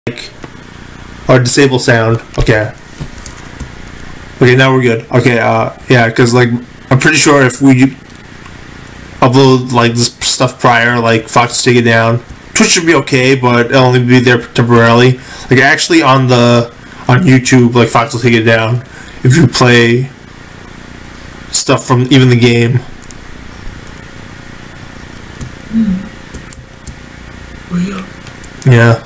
or disable sound. Okay. Okay, now we're good. Okay, yeah, because like I'm pretty sure if we upload like this stuff prior, like Fox will take it down. Twitch should be okay, but it'll only be there temporarily. Like actually on YouTube, like Fox will take it down if you play stuff from even the game. Yeah.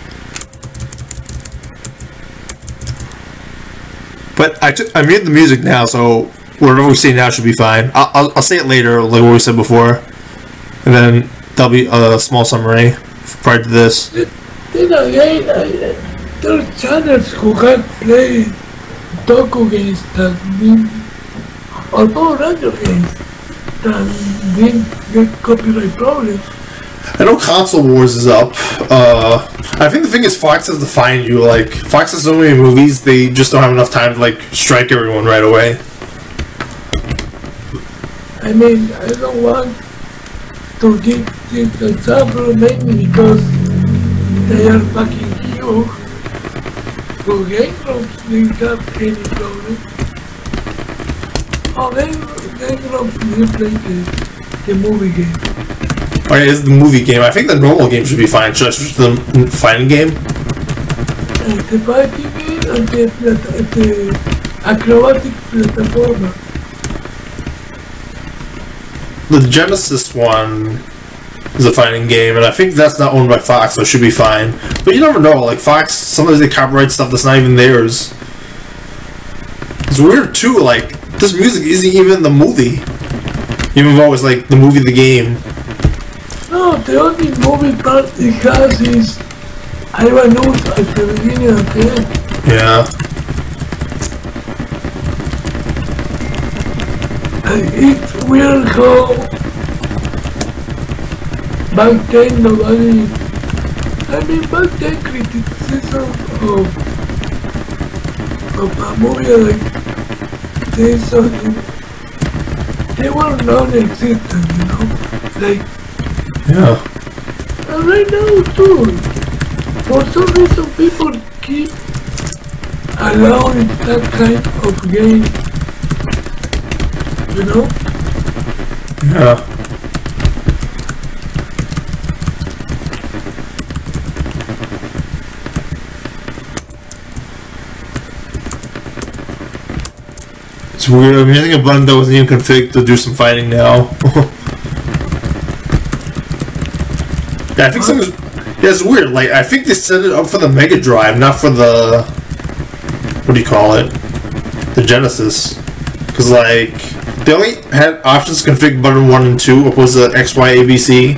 But I made the music now, so whatever we say now should be fine. I'll say it later, like what we said before, and then that'll be a small summary prior to this. Then again, there are channels who have played toku games that mean, or Power Ranger games that didn't get copyright problems. I know Console Wars is up. I think the thing is Fox has to find you. Like, Fox has so many movies, they just don't have enough time to, like, strike everyone right away. I mean, I don't want to give this example mainly because they are fucking huge. So Game Grumps didn't have any problem. Oh, Game Grumps didn't play the movie game. Alright, it's the movie game. I think the normal game should be fine. Should I switch to the fighting game? The fighting game and the acrobatic platformer. The Genesis one is a fighting game, and I think that's not owned by Fox, so it should be fine. But you never know. Like, Fox, sometimes they copyright stuff that's not even theirs. It's weird, too. Like, this music isn't even in the movie. Even though it's, like, the movie, the game. No, the only movie part it has is Ivan News at the beginning and the end. Yeah. It's weird how back then nobody... I mean, back then criticism of a movie like this, they were non-existent, you know? Like, yeah. And right now too, for some reason people keep allowing that kind of game, you know? Yeah. It's weird. I'm using a button that wasn't even configured to do some fighting now. Yeah, I think something's... Yeah, it's weird. Like, I think they set it up for the Mega Drive, not for the... What do you call it? The Genesis. Because, like, they only had options to configure button 1 and 2, opposed to X, Y, A, B, C.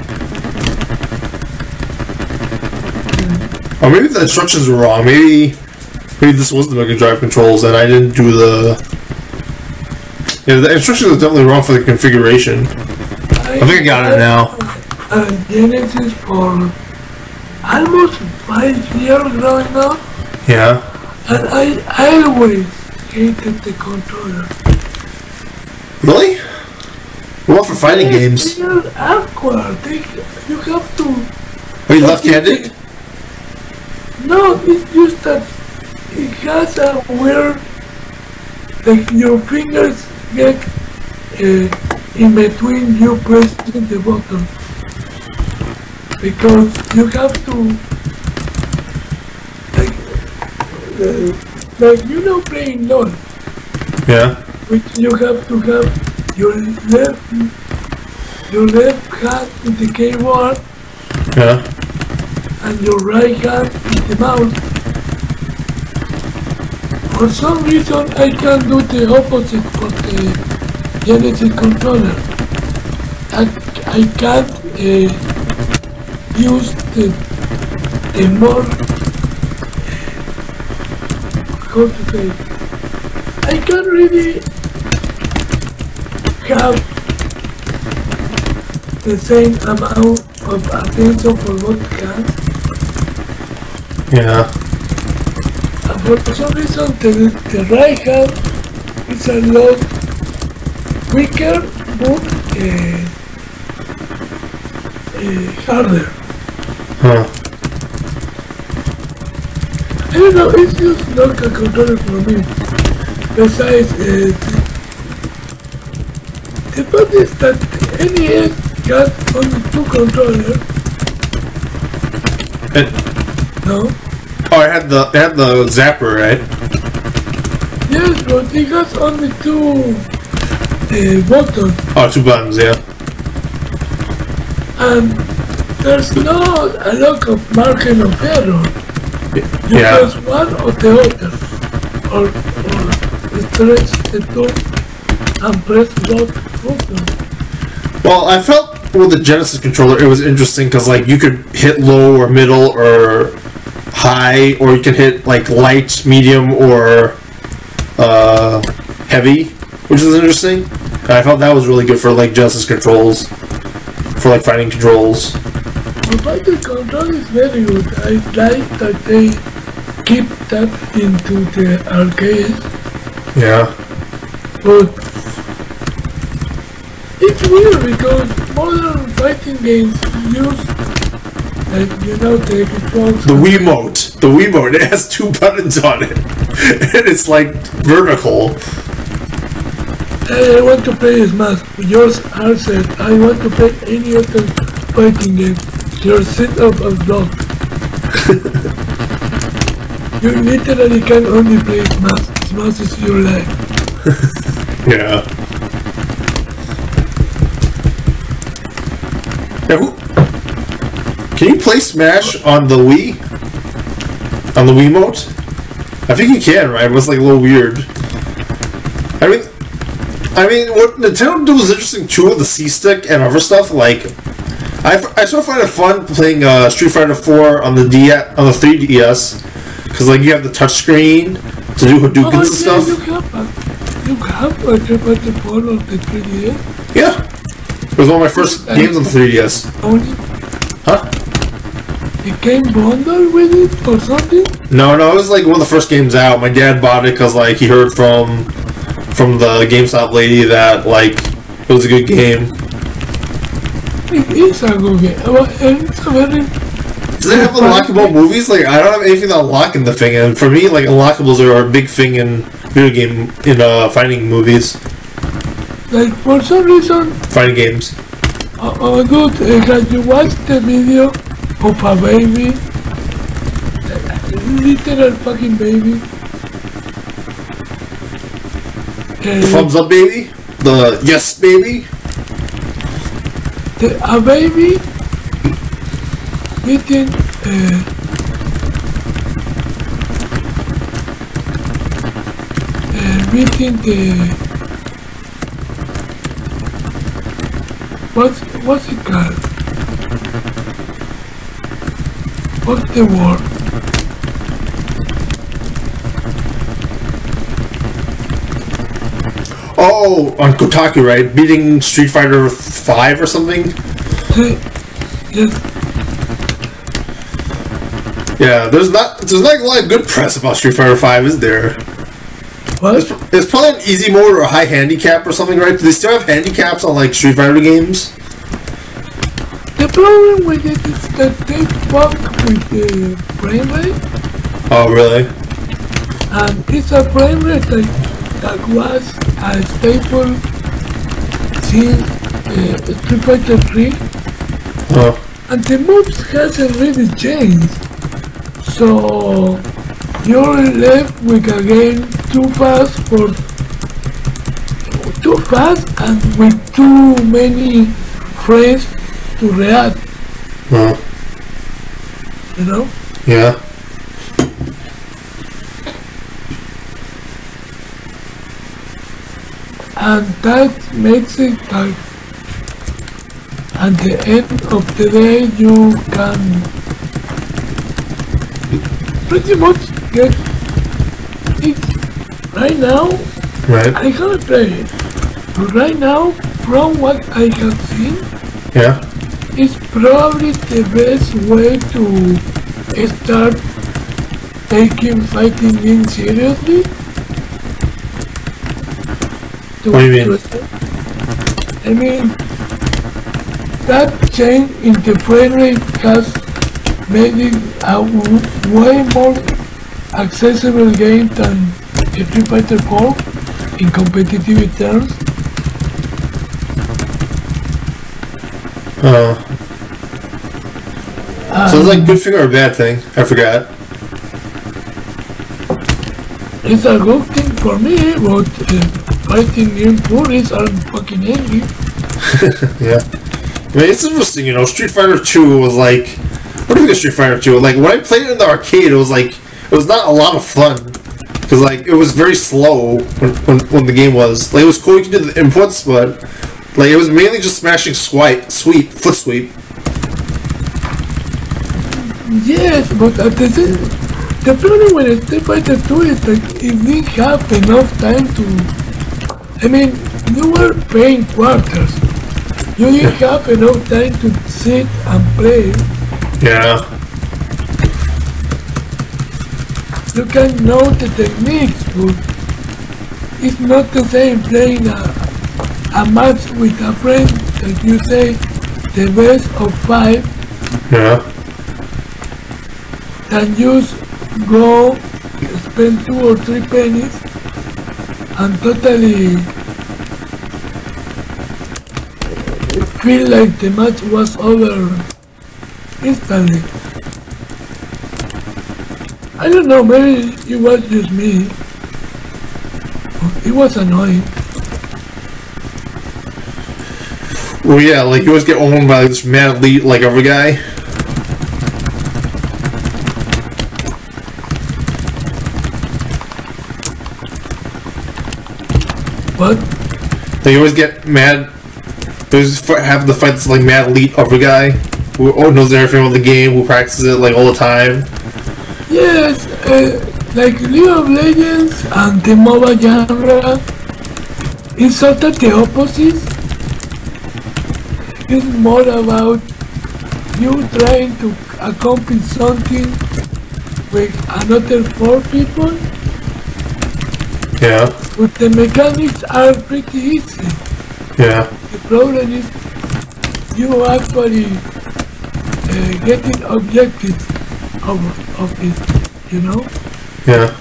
Or maybe the instructions were wrong. Maybe this was the Mega Drive controls, and I didn't do the... Yeah, the instructions are definitely wrong for the configuration. I think I got it now. Genesis for almost 5 years growing up. Yeah. And I always hated the controller. Really? Well, for fighting games. They are awkward. You have to... Are you left-handed? No, it's just that it has a weird... Like your fingers get in between you pressing the button. Because you have to, like you know, playing LOL. Yeah. Which you have to have your left hand in the keyboard. Yeah. And your right hand in the mouse. For some reason, I can do the opposite for the Genesis controller. I can't. Use the more, how to say, I can't really have the same amount of attention for both hands. Yeah. And for some reason the right hand is a lot quicker but harder. Huh. I don't know, it's just not a controller for me. Besides, the fact is that the NES got only 2 controllers. No? Oh, it had the zapper, right? Yes, but it has only 2 buttons. Oh, 2 buttons, yeah. And there's not a lot of margin of error. You Yeah. press one or the other. Or stretch the two and press both buttons. Well, I felt with the Genesis controller it was interesting because like you could hit low or middle or high, or you can hit like light, medium, or heavy, which is interesting. And I felt that was really good for like Genesis controls, for like fighting controls. The fighting control is very good. I like that they keep that into the arcade, Yeah. but it's weird because modern fighting games use, like, you know, the Xbox. The Wiimote. The Wiimote, it has 2 buttons on it. And it's like vertical. I want to play Smash. Yours are said, I want to play any other fighting game. You're set up a block. You literally can only play Smash. Smash is your life. Yeah. Yeah, can you play Smash on the Wii? On the Wiimote? I think you can, right? It was like a little weird. I mean, what Nintendo did was interesting too with the C-Stick and other stuff. Like, I sort of find it fun playing Street Fighter 4 on the 3DS, because like you have the touchscreen to do Hadoukens and stuff. You have a Street Fighter 4 on the 3DS? Yeah. It was one of my first games on the 3DS. Huh? It came bundled with it or something? No, it was like one of the first games out. My dad bought it because like he heard from the GameStop lady that like it was a good game. It is a good game. It's a very... Does it have unlockable movies? Like, I don't have anything to unlock in the thing, and for me, like, unlockables are a big thing in video game, fighting movies. Like, for some reason... Fighting games. Dude, have you watched the video of a baby? Literal fucking baby. The thumbs up baby? The yes baby? A baby meeting meeting the what's it called? What's the word? Oh, on Kotaku, right? Beating Street Fighter 5 or something? Yes. Yeah, there's not a lot of good press about Street Fighter 5, is there? What? It's probably an easy mode or a high handicap or something, right? Do they still have handicaps on like Street Fighter games? The problem with it is that they fuck with the frame rate. Oh, really? And it's a frame rate that was a staple since Street Fighter 3. Oh. And the moves hasn't really changed. So you're left with a game too fast and with too many frames to react. Huh. You know? Yeah. And that makes it like at the end of the day you can pretty much get it right now. Right. I haven't played it, but right now, from what I have seen, Yeah. it's probably the best way to start taking fighting games seriously. What do you mean? I mean, that change in the frame rate has made it a way more accessible game than Street Fighter 4 in competitive terms. So it's like good thing or a bad thing? I forgot. It's a good thing for me, but fighting game purists are fucking angry. Yeah. I mean, it's interesting, you know, Street Fighter 2 was like... What do you think of Street Fighter 2? Like, when I played it in the arcade, it was like... It was not a lot of fun. Because, like, it was very slow when the game was. Like, it was cool, you could do the inputs, but... Like, it was mainly just smashing foot sweep. Yes, but at the problem with Street Fighter 2 is that it didn't have enough time to... I mean, you were paying quarters. You didn't have enough time to sit and play. Yeah. You can know the techniques, but it's not the same playing a match with a friend that you say the best of 5. Yeah. Than just go spend 2 or 3 pennies and totally feel like the match was over instantly. I don't know, maybe it was just me. It was annoying. Well, yeah, like you always get owned by this mad elite, like every guy. What? They always get mad. They always have the fights like mad elite of a guy who knows everything about the game, who practices it like all the time. Yes, like League of Legends and the MOBA genre is sort of the opposite. It's more about you trying to accomplish something with another 4 people. Yeah. But the mechanics are pretty easy. Yeah. The problem is you actually getting objectives of it, you know? Yeah.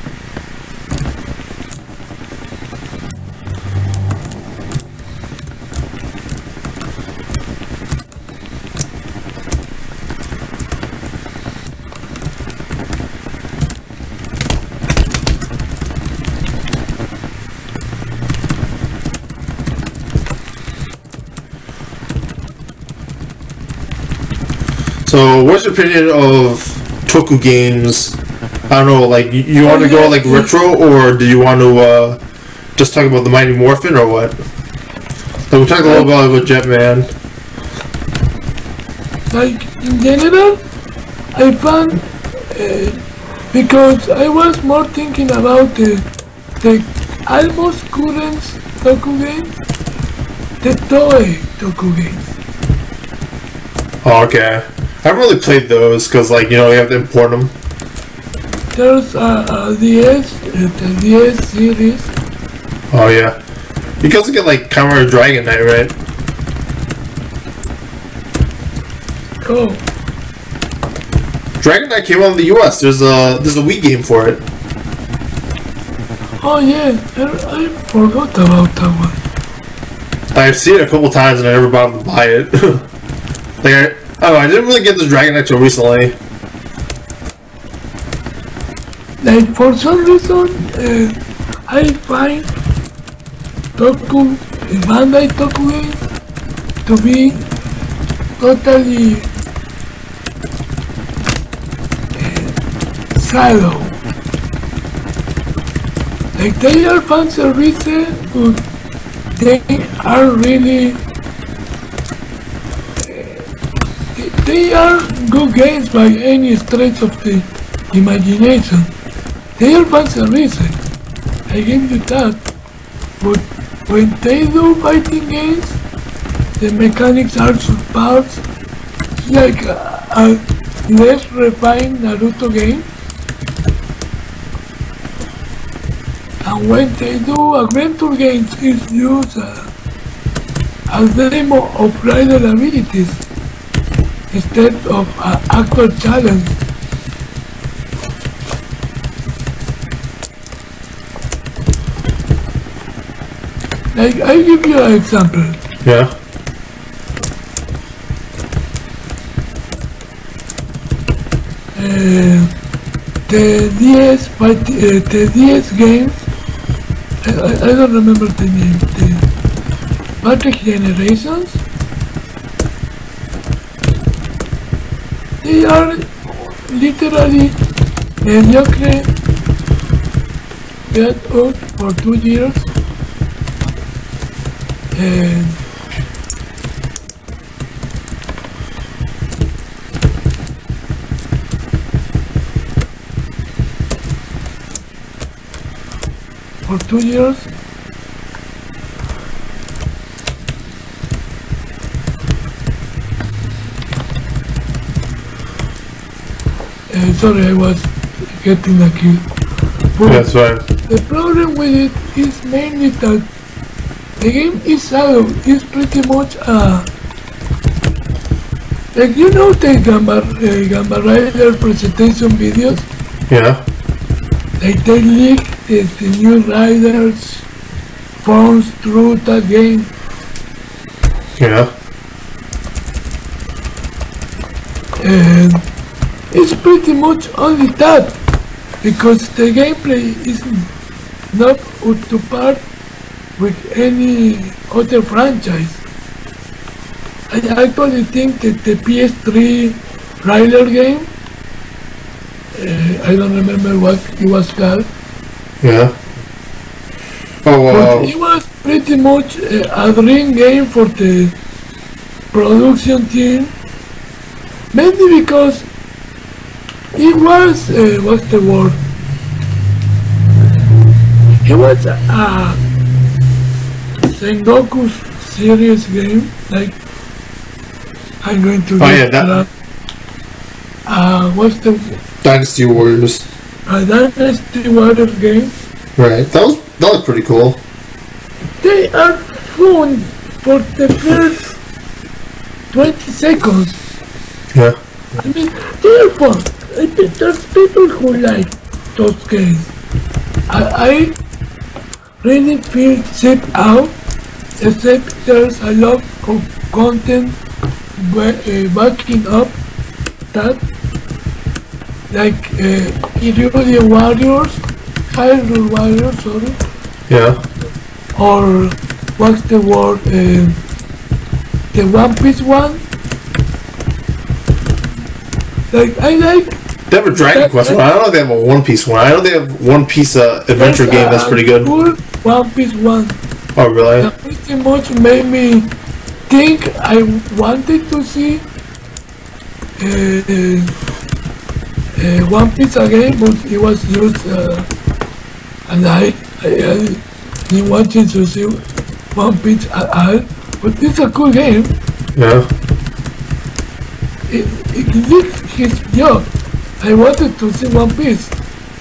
So, what's your opinion of toku games? I don't know, like, you want to go, like, retro, or do you want to, just talk about the Mighty Morphin, or what? Like, we talked a little about Jetman. Like, in general, I found, because I was more thinking about the almost current toku games, the toy toku games. Oh, okay. I haven't really played those, because, like, you know, you have to import them. There's the DS series. Oh, yeah. You can also get, like, Kamen Dragon Knight, right? Oh. Dragon Knight came out in the US. There's a Wii game for it. Oh, yeah. I forgot about that one. I've seen it a couple times and I never bothered to buy it. Like, I don't know, I didn't really get this Dragon Knight till recently. Like, for some reason, I find toku, Bandai toku games to be totally shallow. Like, they are fan services, but they are really... They are good games by any stretch of the imagination. They are fan services, I give you that. But when they do fighting games, the mechanics are superb. It's like a less refined Naruto game. And when they do adventure games, it's used as demo of rider abilities instead of actual challenge. Like, I give you an example. Yeah. The DS games, I don't remember the name, the Matrix Generations, they are literally mediocre, get out for 2 years, and for 2 years. Sorry, I was getting a kill. But That's right. the problem with it is mainly that the game is shallow. It's pretty much like, you know, the Gamma Rider presentation videos. Yeah. Like, they leak the new riders forms through that game. Yeah. And it's pretty much only that, because the gameplay is not up to par with any other franchise. I actually think that the PS3 Rider game, I don't remember what it was called, Yeah. Oh, but it was pretty much a dream game for the production team, mainly because it was, what's the word? It was a Sengoku series game, like, I'm going to yeah, that. what's the Dynasty Warriors. Dynasty Warriors game. Right. That was pretty cool. They are fun for the first 20 seconds. Yeah. I mean, they are fun. There's people who like those games. I really feel cheap out, except there's a lot of content backing up that, like Hyrule Warriors, Hyrule Warriors, sorry, Yeah. or what's the word, the One Piece one. Like, I like. They have a Dragon Quest one. I don't know if they have a One Piece one. I know they have One Piece adventure game that's pretty good. Cool One Piece one. Oh, really? That pretty much made me think I wanted to see One Piece again, but it was just and I didn't want to see One Piece at all. But it's a cool game. Yeah. It did his job. I wanted to see One Piece.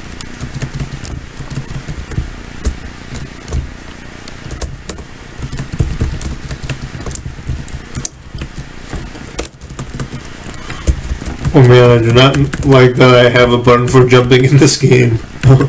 Oh man, I do not like that I have a button for jumping in this game.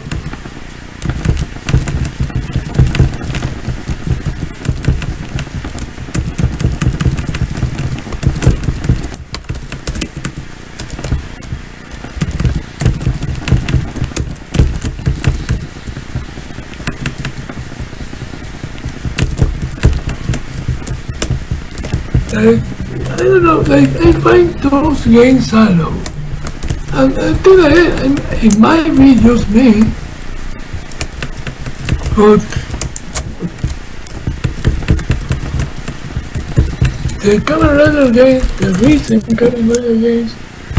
Like, I don't know, like, I find those games shallow. And then again, it might be just me, but the Kamen Rider games, the recent Kamen Rider games,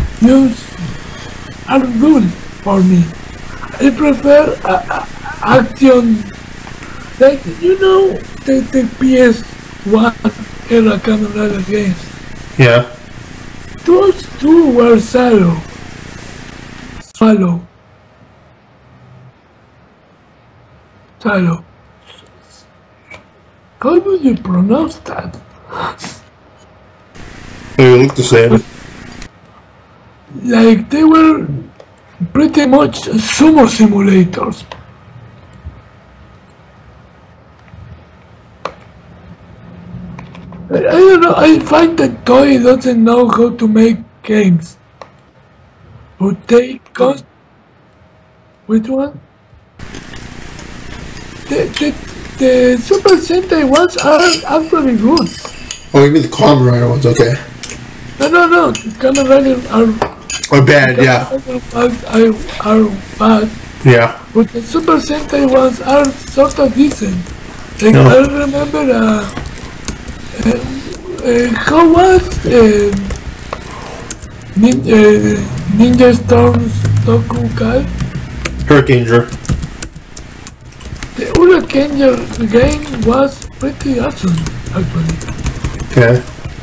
are good for me. I prefer action, like, you know, the PS1 era Kamen Rider games. Yeah. Those two were shallow. How do you pronounce that? They look the same. Like, they were pretty much sumo simulators. I find that Toei doesn't know how to make games. Or they cost. Which one? The Super Sentai ones are actually good. Oh, you mean the Kamen Rider ones? Okay. No. The Kamen Riders Or bad, yeah. Are bad. Yeah. But the Super Sentai ones are sort of decent. Like, No. I remember how was Ninja Storm's toku guy? Hurricane Drew. The Hurricane game was pretty awesome, actually. Okay.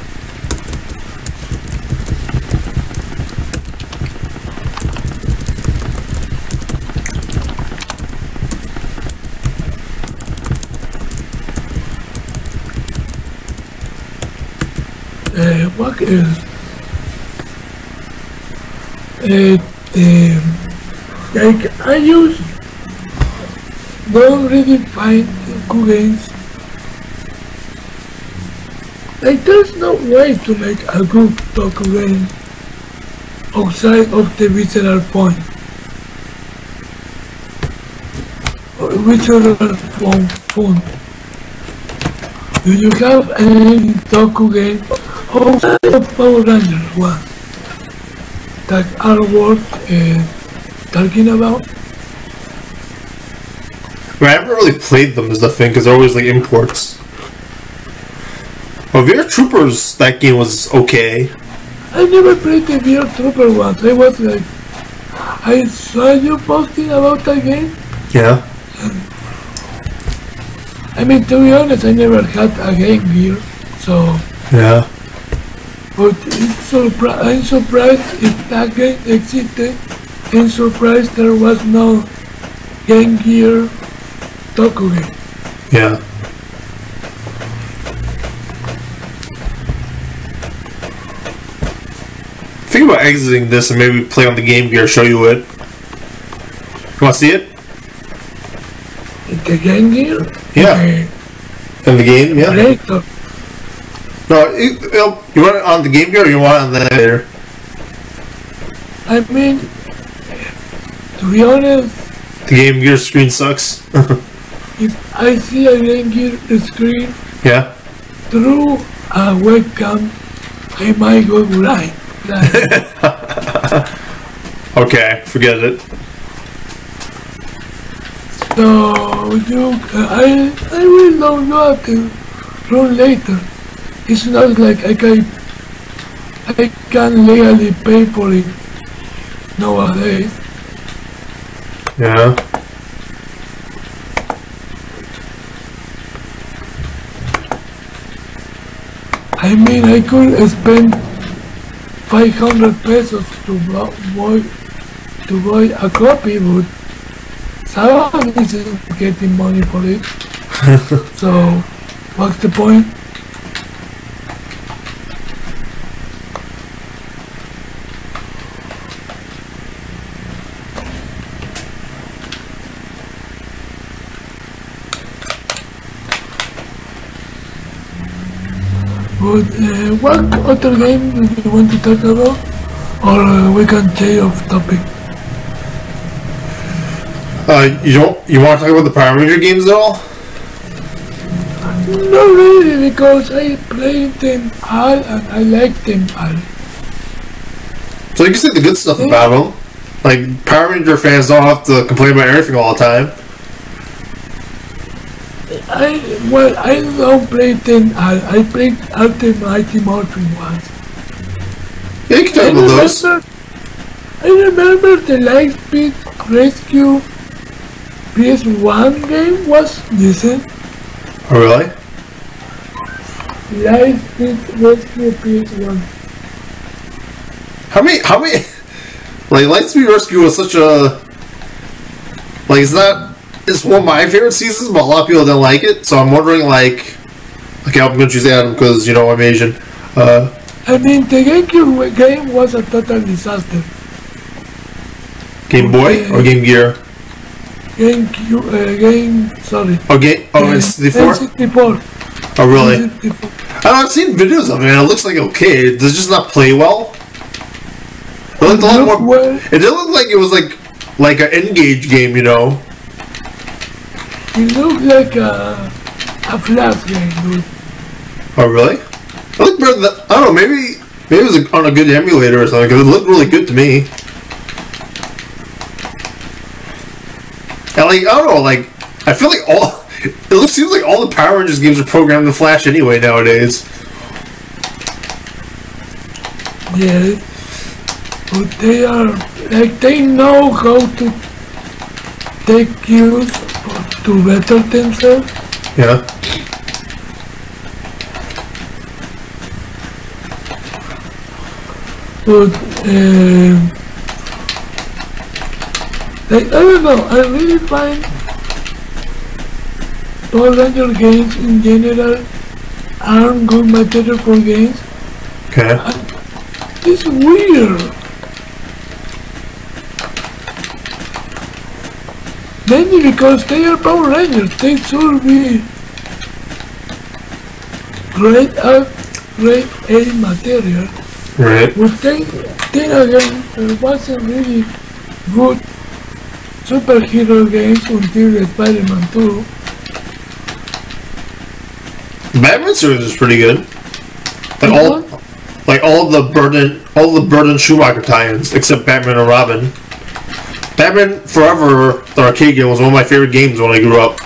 What else? Like I don't really find good games. Like there's no way to make a good toku game outside of the visceral point. Or visceral fun. Do you have any toku game outside of Power Rangers one that are worth talking about? I haven't really played them is the thing, because they're always like imports. Well, VR Troopers, that game was okay. I never played the VR Trooper once. I was like, I saw you posting about that game. Yeah. I mean, to be honest, I never had a Game Gear, so. Yeah. But I'm surprised if that game existed. I'm surprised there was no Game Gear toku game. Yeah. Think about exiting this and maybe play on the Game Gear, show you it. You want to see it? The Game Gear? Yeah. In the game, yeah. Later. No, you want it on the Game Gear or you want it on the later? I mean, to be honest, The Game Gear screen sucks. if I see a Game Gear screen Yeah. through a webcam, I might go blind. Okay, forget it. So I will download the run later. It's not like I can legally pay for it nowadays. Yeah. I mean, I could spend 500 pesos to buy a copy, but someone isn't getting money for it. So, what's the point? But what other game do you want to talk about? Or we can change of topic? You want to talk about the Power Ranger games at all? Not really, because I played them all and I like them all. So you can say the good stuff about them. Like, Power Ranger fans don't have to complain about everything all the time. I don't play them all. I played all the Mighty Morphin ones. Yeah, you can talk about those. I remember the Lightspeed Rescue PS1 game was decent. Oh, really? Lightspeed Rescue PS1. How many, like, Lightspeed Rescue was such a, like, it's one of my favorite seasons, but a lot of people don't like it, so I'm wondering, like, okay, I'm gonna choose Adam, because, you know, I'm Asian. I mean, the GameCube game was a total disaster. Game Boy or Game Gear? Sorry. Oh, it's 64? N64. Oh, really? N64. I've seen videos of it, and it looks like okay. Does it just not play well? It looked a lot more. It didn't look like it was like an Engage game, you know. It looked like a Flash game, dude. Oh really? It looked better than, I don't know. Maybe it was on a good emulator or something. Because it looked really good to me. And like I don't know, like I feel like seems like all the Power Rangers games are programmed in Flash anyway nowadays. Yeah, but they are like they know how to take cues to better themselves. Yeah. But like I don't know, I really find Power Ranger games in general aren't good material for games. Okay. It's weird. Mainly because they are Power Rangers, they should be grade A material. Right. But then again, there wasn't really good superhero games until the Spider-Man 2. Batman series is pretty good. Like all the Burton Schumacher tie-ins, except Batman and Robin. Batman Forever, the arcade game, was one of my favorite games when I grew up.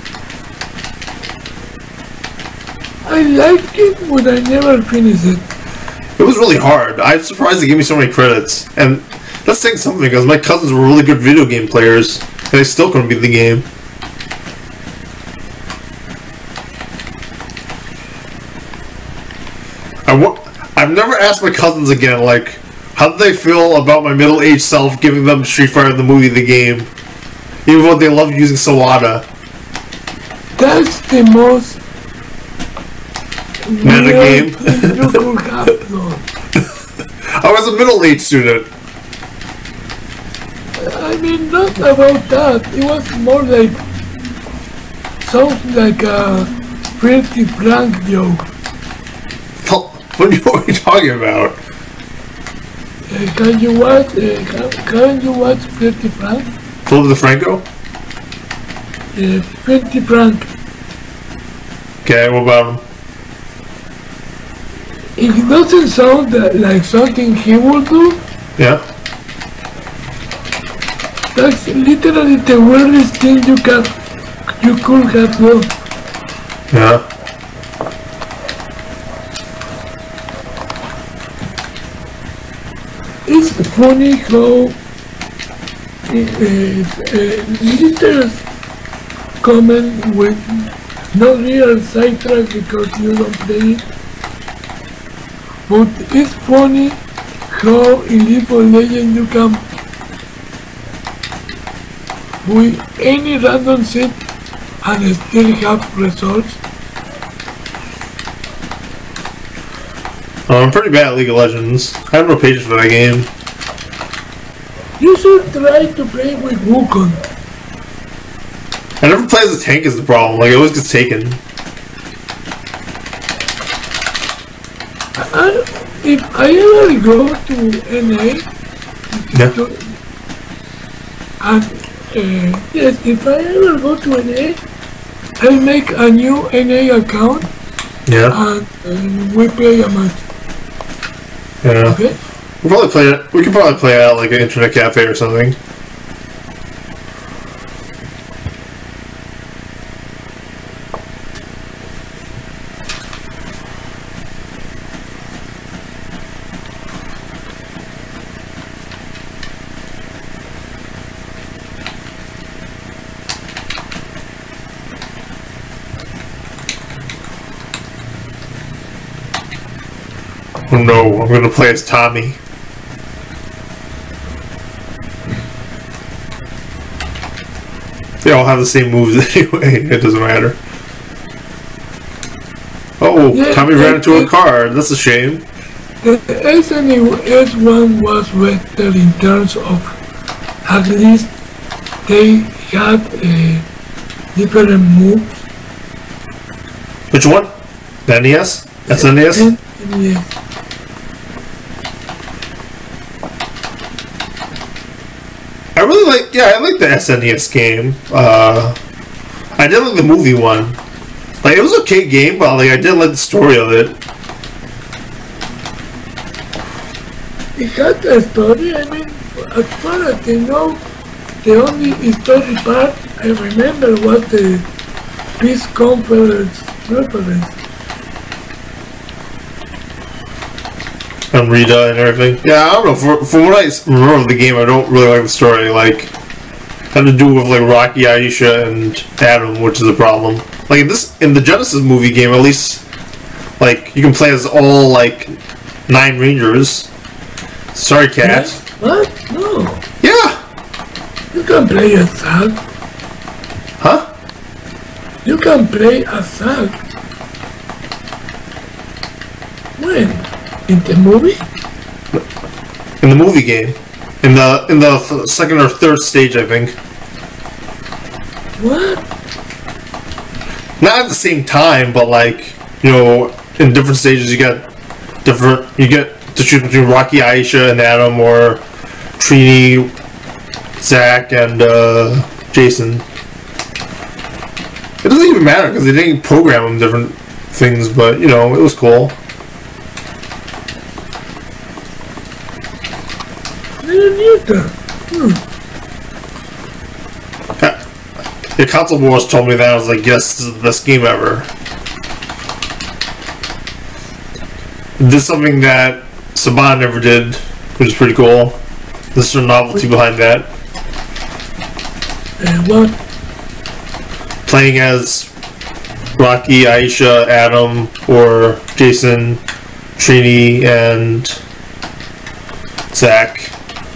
I liked it, but I never finished it. It was really hard. I'm surprised they gave me so many credits. And that's saying something, because my cousins were really good video game players, and they still couldn't beat the game. I've never asked my cousins again, like, how did they feel about my middle-aged self giving them Street Fighter the Movie the game, even though they love using Sawada. That's the most meta game. You could have done. I was a middle-aged student. I mean, not about that. It was more like sounds like a Filthy Frank joke. What are you talking about? Can you watch? Can you watch Filthy Frank? Philip DeFranco? Filthy Frank. Okay, what about him? It doesn't sound like something he would do. Yeah. That's literally the weirdest thing you could have done. Yeah. It's funny how listeners comment with no real sidetrack because you don't play it. But it's funny how in League of Legends you can with any random set and still have results. Oh, I'm pretty bad at League of Legends. I have no patience for that game. You should try to play with Wukong. I never play as a tank is the problem. Like, it always gets taken. If I ever go to NA, Yeah. and yes, if I ever go to NA, I'll make a new NA account. Yeah. And we play a match. Yeah. Okay? We can probably play out like an internet cafe or something. Oh no, I'm gonna play as Tommy. They all have the same moves anyway, it doesn't matter. Oh, Yeah, Tommy ran into a car, that's a shame. The S1 was better in terms of at least they had different moves. Which one? The NES? SNES? Yes. I really like, yeah, I like the SNES game. I did like the movie one. Like, it was an okay game, but like, I did like the story of it. It had a story, I mean, as far as I know, the only story part I remember was the Peace Conference reference. And Rita and everything. Yeah, I don't know. For what I remember of the game, I don't really like the story. Like, had to do with like Rocky, Aisha, and Adam, which is a problem. Like in the Genesis movie game, at least, like you can play as all like 9 Rangers. Sorry, Cat. What? No. Yeah. You can play as Zack. Huh? You can play as Zack. When? In the movie? In the movie game. In the second or third stage, I think. What? Not at the same time, but like, you know, in different stages you get to choose between Rocky, Aisha, and Adam, or Trini, Zach, and Jason. It doesn't even matter because they didn't program them different things, but you know, it was cool. The Console Wars told me that. I was like, yes, this is the best game ever. This is something that Saban never did, which is pretty cool. There's some novelty behind that. What? Playing as Rocky, Aisha, Adam, or Jason, Trini, and Zach.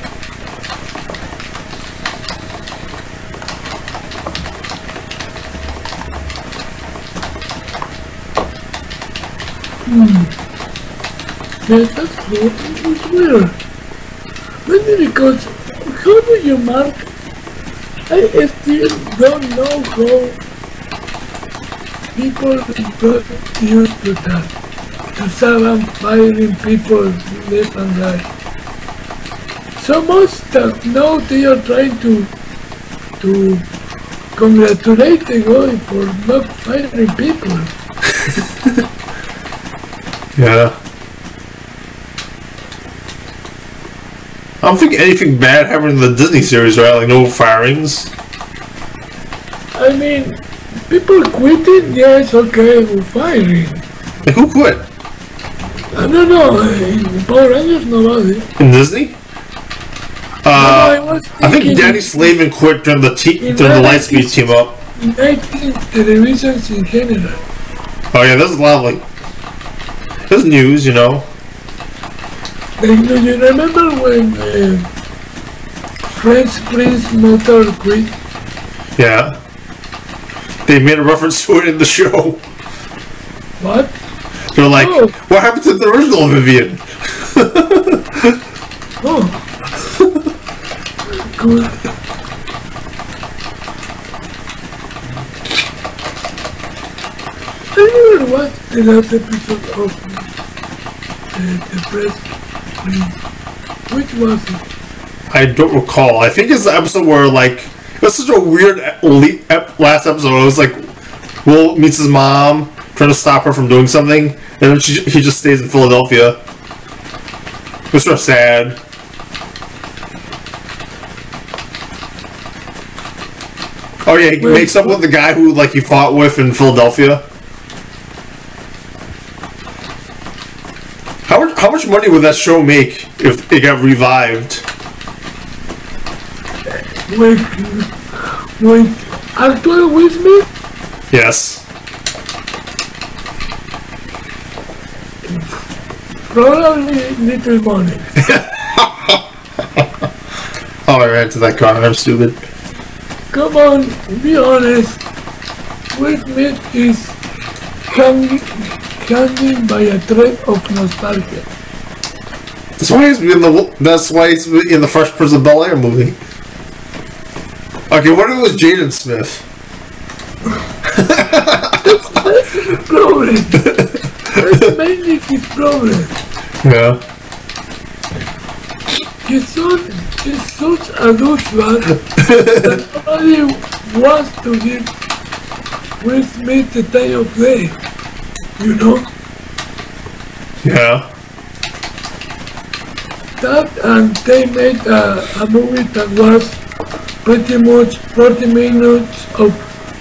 Yes, that's cool. It's weird. Maybe because, how do you mark? I still don't know how people got used to that. To Saban firing people left and right. So much that now they are trying to congratulate the guy for not firing people. Yeah. I don't think anything bad happened in the Disney series, right? Like no firings. I mean, people quitting, yes, okay, we're firing. Like who quit? I don't know, in Power Rangers, nobody. In Disney? I think Danny Slavin quit during the Lightspeed team up. In 19 televisions in general. Oh yeah, there's a lot of like, there's news, you know. Like, do you remember when French Prince Motor quit? Yeah. They made a reference to it in the show. What? They're like, oh, what happened to the original Vivian? Oh. Cool. I never watched the last episode of the Fresh Prince. Which was it? I don't recall. I think it's the episode where, like, it was such a weird last episode. It was like, Will meets his mom, trying to stop her from doing something, and then he just stays in Philadelphia. It was sort of sad. Oh yeah, he makes up with the guy who, like, he fought with in Philadelphia. How much money would that show make if it got revived? Wait, Arthur with me? Yes. Probably little money. Oh, I ran to that car. I'm stupid. Come on, be honest. Will Smith is hanging by a thread of nostalgia. That's why he's in the Fresh Prince of Bel-Air movie. Okay, what if it was Jaden Smith? That's the problem. That's mainly his problem. Yeah. He's such a douchebag that nobody wants to give Will Smith the time of day, you know? Yeah. That, and they made a movie that was pretty much 40 minutes of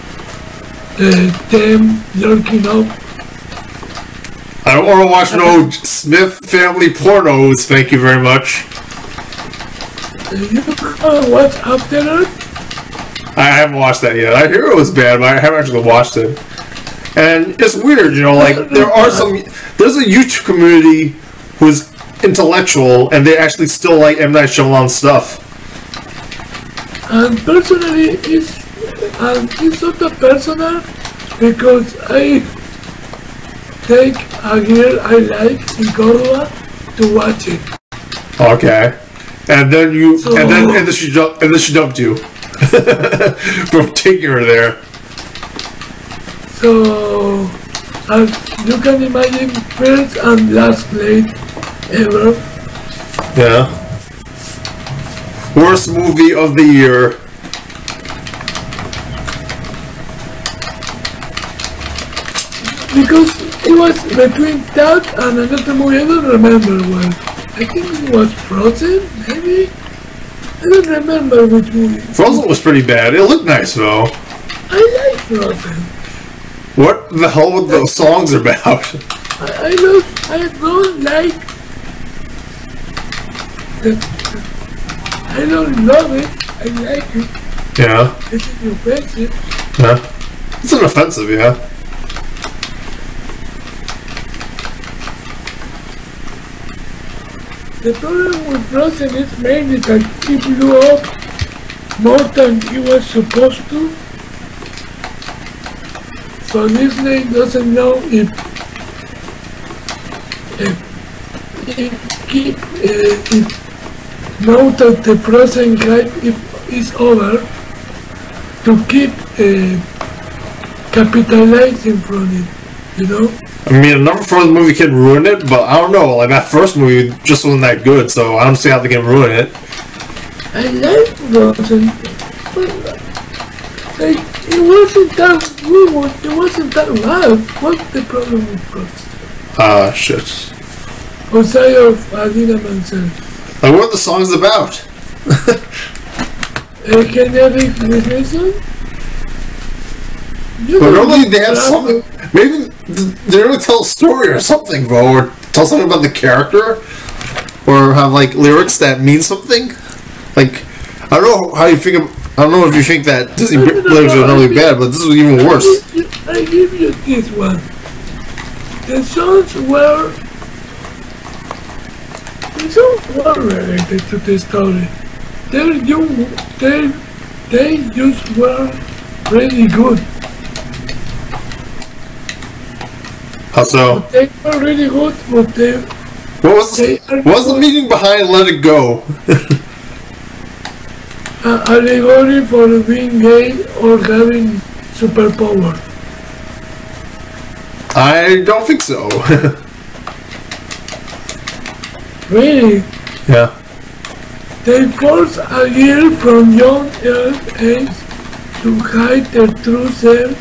them jerking off. I don't want to watch no Smith family pornos, thank you very much. You watch After Earth? I haven't watched that yet. I hear it was bad, but I haven't actually watched it. And it's weird, you know, like, there's a YouTube community who's intellectual, and they actually still like M. Night Shyamalan stuff. And personally, it's sort of personal, because I take a girl I like in Córdoba to watch it. Okay. And then she dumped you from taking her there. So, as you can imagine, first and last place ever. Yeah. Worst movie of the year. Because it was between that and another movie, I don't remember what. I think it was Frozen, maybe? I don't remember which movie. Frozen was pretty bad. It looked nice though. I like Frozen. What the hell were those songs about? I don't like I don't love it. I like it. Yeah. It's offensive. Yeah. It's inoffensive, yeah. The problem with Frozen is mainly that he blew up more than he was supposed to. So Disney doesn't know if now that the Frozen hype is over, to keep capitalizing from it, you know? I mean, another Frozen movie can ruin it, but I don't know. Like, that first movie just wasn't that good, so I don't see how they can ruin it. I like Frozen, but like, it wasn't that good, it wasn't that loud. What's the problem with Frozen? Ah, shit. Outside of Adina Mansell. Like, what are the songs about? Can you listen? But normally they have something. Maybe they're gonna tell a story or something, bro, or tell something about the character, or have like lyrics that mean something. Like, I don't know how you think. I don't know if you think that Disney lyrics are really bad, but this was even worse. I give you this one. The songs were related to the story. They just were really good. How so? They were really good, but what was the meaning behind "Let It Go"? Allegory for being gay or having superpower. I don't think so. Really? Yeah. They force a girl from young age to hide their true self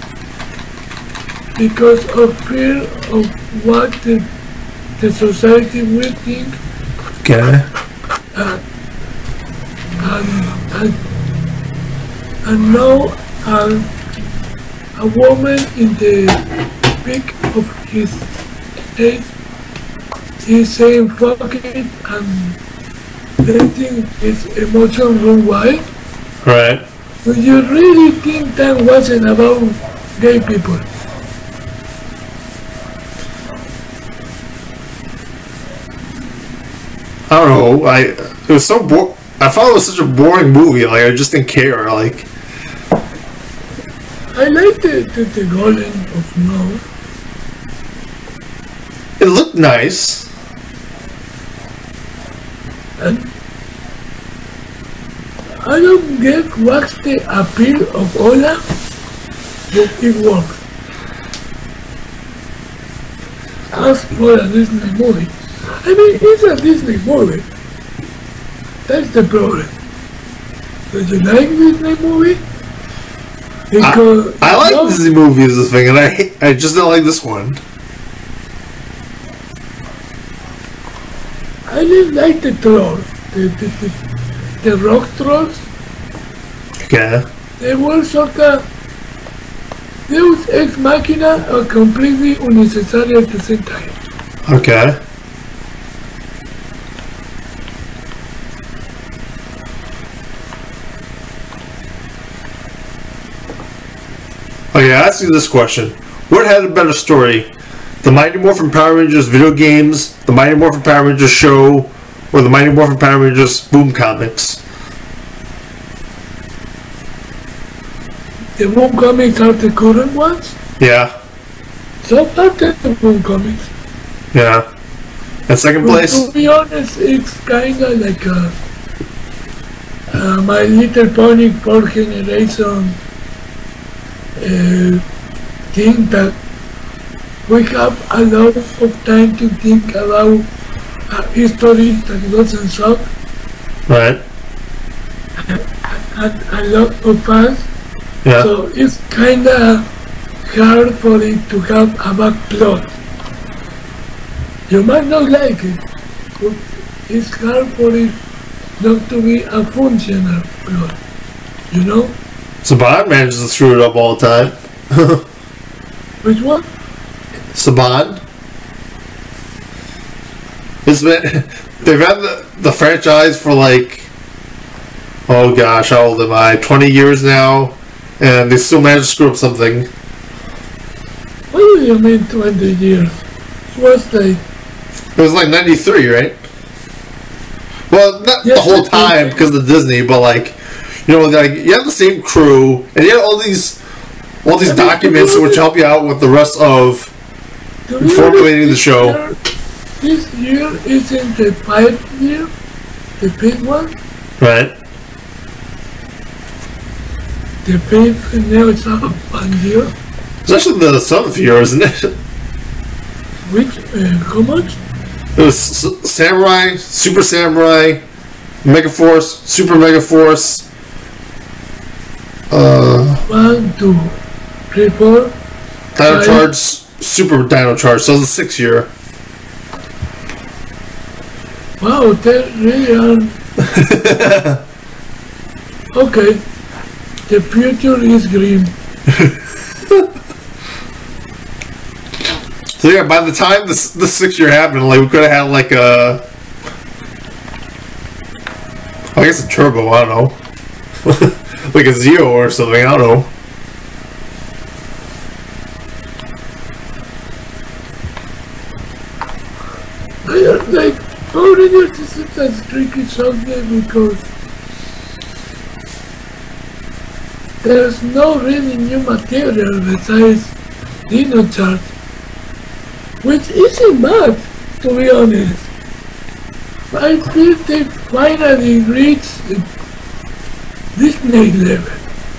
because of fear of what the society will think. Okay. And now a woman in the peak of his age is saying fuck it and letting his emotions run wild. Right. Do you really think that wasn't about gay people? I don't know. It was so I thought it was such a boring movie. Like, I just didn't care. Like, I like the Golden of Snow. it looked nice. And I don't get what's the appeal of Ola, but it works. ask for a Disney movie. I mean, it's a Disney movie. That's the problem. Do you like Disney movie? Because I like Disney movies, the thing, and I just don't like this one. I didn't like the trolls, the rock trolls. Okay. They were sort of Deus Ex Machina or completely unnecessary at the same time. Okay. Okay, I ask you this question. What had a better story? The Mighty Morphin Power Rangers video games, the Mighty Morphin Power Rangers show, or the Mighty Morphin Power Rangers Boom comics? The Boom comics are the current ones? Yeah. So far the Boom comics. Yeah. And second place? To be honest, it's kinda like My Little Pony 4th generation thing that we have a lot of time to think about a history that doesn't suck. Right. And a lot of fans. Yeah. So it's kinda hard for it to have a back plot. You might not like it, but it's hard for it not to be a functional plot. You know? Saban manages to screw it up all the time. Which one? Saban. It's been, they've had the franchise for like, oh gosh, how old am I? 20 years now, and they still manage to screw up something. What do you mean 20 years? What's like? It was like 93, right? Well, not the whole time because of Disney, but like, you know, like you have the same crew, and you have all these documents which help you out with the rest of formulating the show. This year isn't the 5th year, the big one. Right. The big now it's up 1 year. It's actually the 7th year, isn't it? Which how much? It was Samurai, Super Samurai, Megaforce, Super Megaforce. 1, 2, 3, 4. Dino Charge, Super Dino Charge. So it was the 6th year. Wow, they really are. Okay, the future is grim. So yeah, by the time this 6th year happened, like we could have had like a, I guess a Turbo. I don't know. Like a Zeo or something, I don't know. I don't like Power Rangers is a tricky subject because there's no really new material besides Dino Charge, which isn't bad, to be honest. I feel they finally reached Disney level.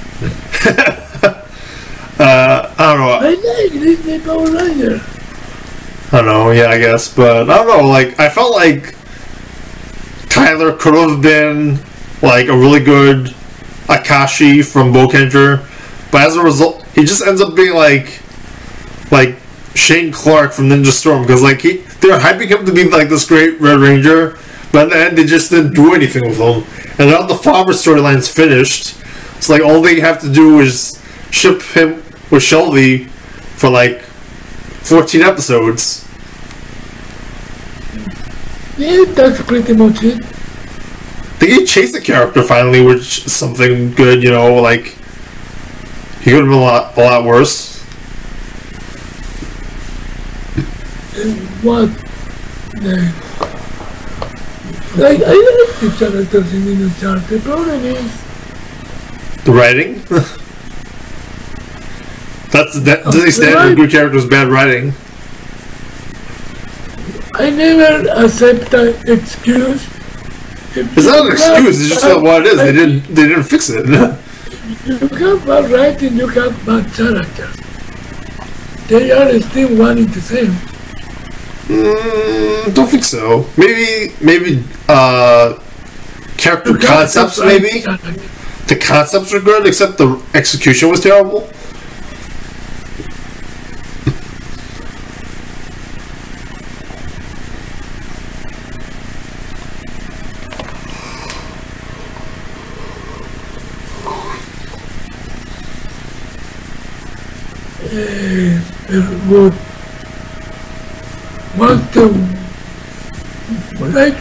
I don't know. I like Disney Power Rangers. I don't know, yeah, I guess, but I don't know, like, I felt like Tyler could have been, like, a really good Akashi from Bokenger, but as a result, he just ends up being, like Shane Clark from Ninja Storm, because, like, they're hyping him to be, like, this great Red Ranger, but at the end, they just didn't do anything with him, and now the Father storyline's finished, so, like, all they have to do is ship him with Shelby for, like, 14 episodes. Yeah, that's pretty much it. They chased the character finally, which is something good, you know, like he could have been a lot worse. What? Like, I like the characters in Ninja Charge. The problem is the writing. That's Disney standard. Good characters, bad writing. I never accept an excuse. It's not an excuse. It's just what it is. They didn't fix it. You have bad writing. You have bad characters. They are still one and the same. Don't think so. Maybe character concepts. Maybe the concepts are good, except the execution was terrible. Good. What the like?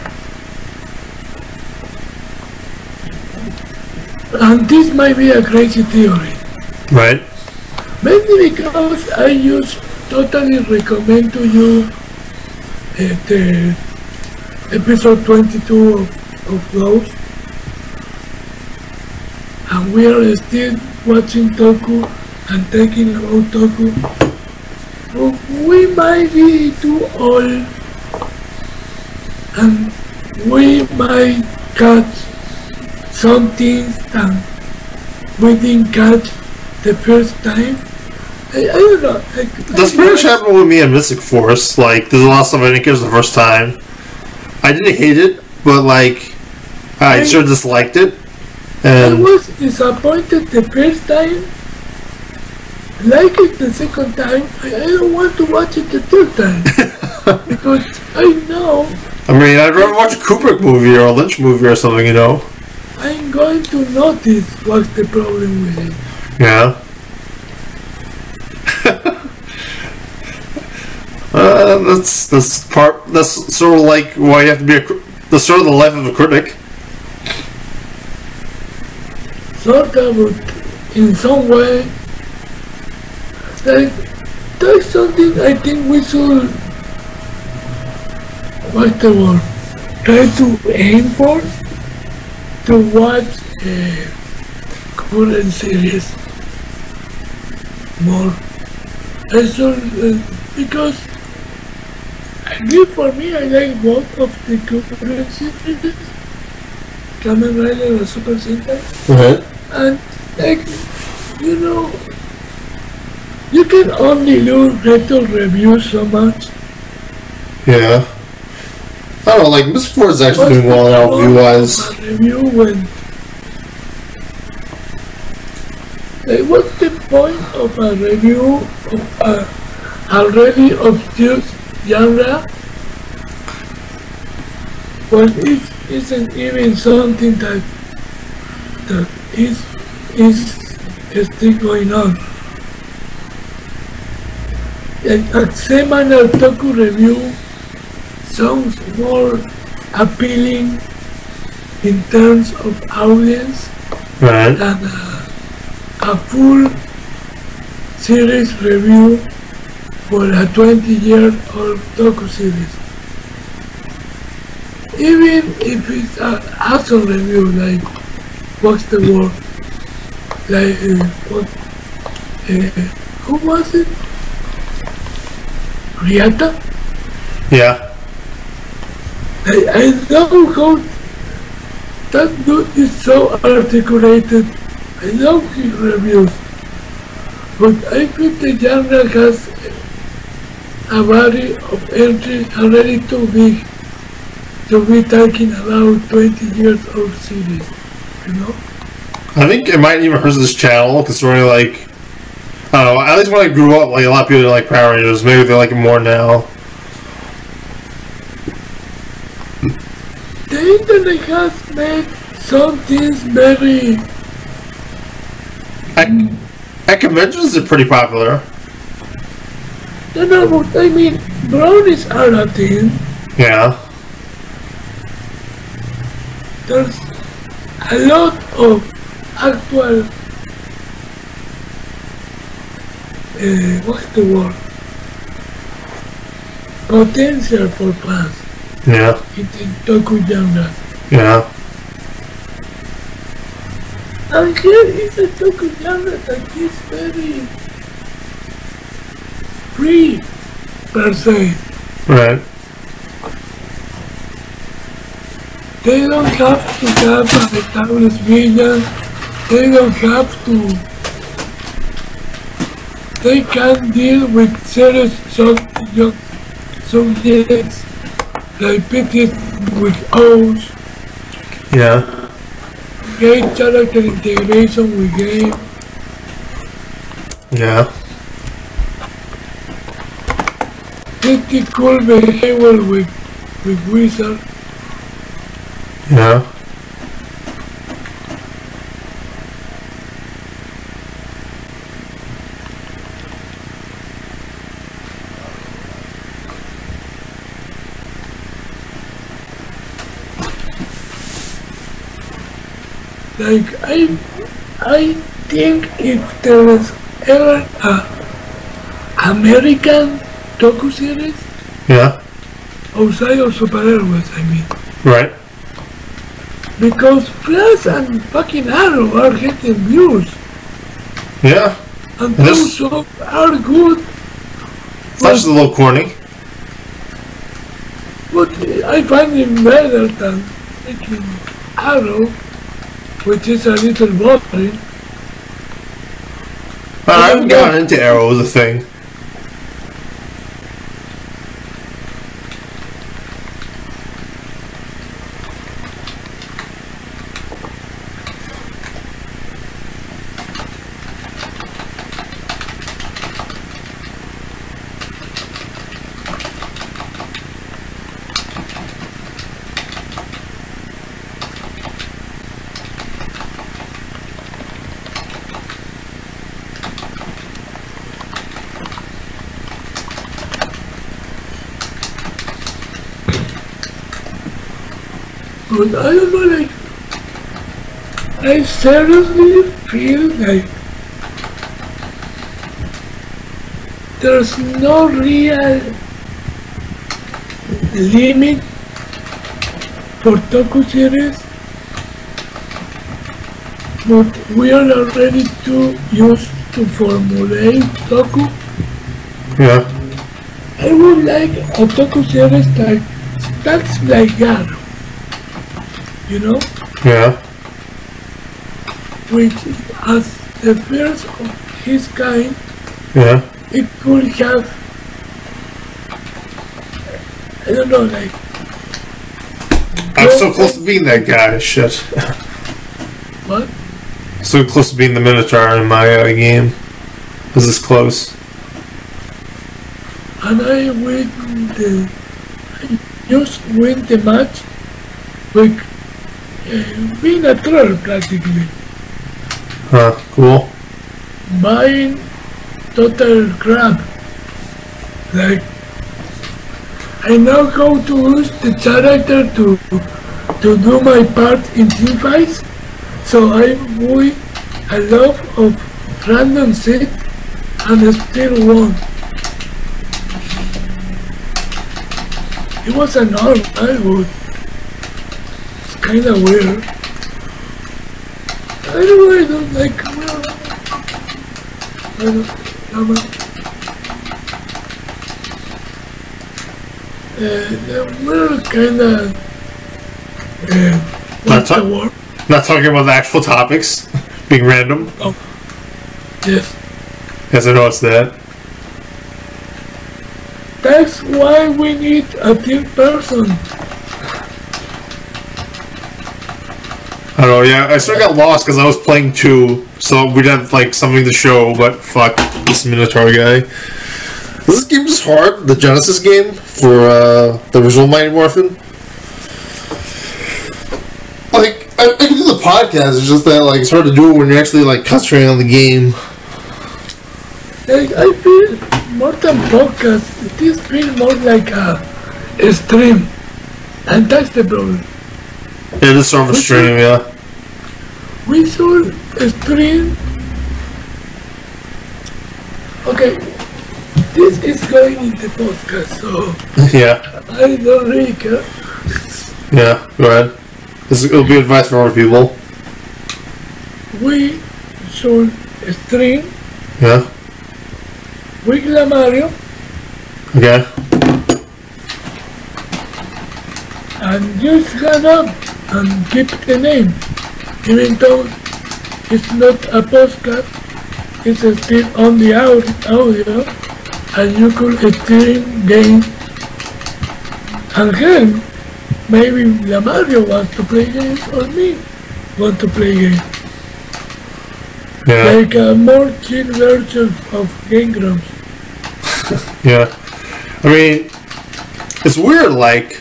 And this might be a crazy theory. Right. Mainly because I used totally recommend to you the episode 22 of Ghost, and we are still watching toku and talking about toku. But we might be too old, and we might catch some things that we didn't catch the first time. I don't know. That's pretty much happened with me and Mystic Force. Like, there's a lot of stuff I didn't catch the first time. I didn't hate it, but like, I sure disliked it. And I was disappointed the first time. Like it the second time. I don't want to watch it the third time because I know. I mean, I'd rather watch a Kubrick movie or a Lynch movie or something, you know. I'm going to notice what's the problem with it. Yeah. That's sort of like why you have to be that's sort of the life of a critic. Sort of, in some way, like, that's something I think we should, what's the word, try to aim for, to watch current series more. Because for me, I like both of the current series, Kamen Rider and Super Sentai, and like, you know, you can only look retro reviews so much. Yeah. I don't know, like, Mystic Force is actually doing well now, view-wise. Review when... Like, what's the point of a review of a already obscure genre when it isn't even something that is still going on? A seminal toku review sounds more appealing in terms of audience than a full series review for a 20-year-old toku series. Even if it's an awesome review, like what's the word? Like who was it? Riata? Yeah. I know how that dude is so articulated. I love his reviews. But I think the genre has a body of entry already too big to be talking about 20 years old series, you know? I think it might even hurt this channel, considering, like, I don't know, at least when I grew up, like, a lot of people didn't like Power Rangers. Maybe they like it more now. The internet has made some things very... At conventions, they're pretty popular. No, but I mean, brownies are a thing. Yeah. There's a lot of actual... what's the word? Potential for fans. Yeah. In the toku genre. Yeah. And here is a toku genre that is very free, per se. Right. They don't have to have an established vision. They don't have to. They can deal with serious subjects, like pick it with O's, Yeah. great character integration with game, Yeah. pretty cool behavior with Wizard, Yeah. like I think if there is ever a American toku series Yeah. outside of superheroes, I mean. Right. Because Flash and fucking Arrow are getting views. Yeah. And This- those are good. Flash is a little corny. But I find it better than freaking Arrow, which is a little boring. I haven't gotten into Arrow as a thing. But I don't know, like, I seriously feel like there's no real limit for toku series, but we are already too used to formulate toku. Yeah. I would like a toku series that starts like Garo, you know, Yeah. which as the first of his kind, Yeah. it could have, I don't know, like, I'm so close to being that guy. Shit. what? So close to being the Minotaur in my game. This is close. And I just win the match with being a troll practically, Huh. Cool. buying total crap. Like, I now go to use the character to do my part in teamfights, so I buy a lot of random shit and still won. It was a normal, it's kinda weird. Anyway, I don't like, well, I don't know. We're kinda, what's the word? Not talking about the actual topics. Being random. Oh, yes. Yes, I noticed that. That's why we need a third person. I don't know, yeah, I sort of got lost because I was playing 2, so we'd have like something to show, but fuck this Minotaur guy. This game is hard, the Genesis game for the original Mighty Morphin. Like, I can do the podcast, it's just that like it's hard to do it when you're actually like concentrating on the game. Like, I feel more than podcast, this feels more like a stream. And that's the problem. Yeah, it is sort of a stream, yeah. We should stream. Okay, this is going in the podcast, so Yeah, I don't really care. yeah, go ahead. It'll be advice for other people. We should stream Yeah, with La Mario okay. and just hang up and keep the name. Even though it's not a podcast, it's still on the audio and you could stream games Again, maybe La Mario wants to play games or me want to play games. Yeah. Like a more chill version of Game Grumps. Yeah. I mean, it's weird, like,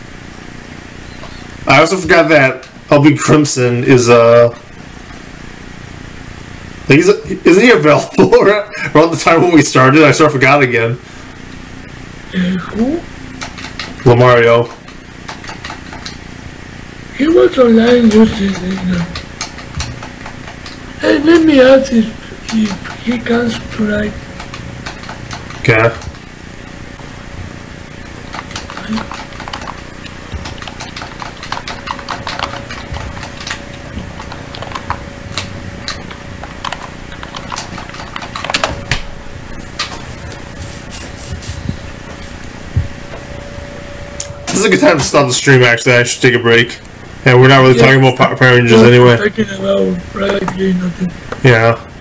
I also forgot that LB Crimson is, like, isn't he available around the time when we started? I sort of forgot again. Who? Lamario. He was online yesterday. Hey, let me ask if he comes tonight. Okay. This is a good time to stop the stream, actually. I should take a break. And we're not really talking about Power Rangers anyway. Talking about right, nothing. Yeah.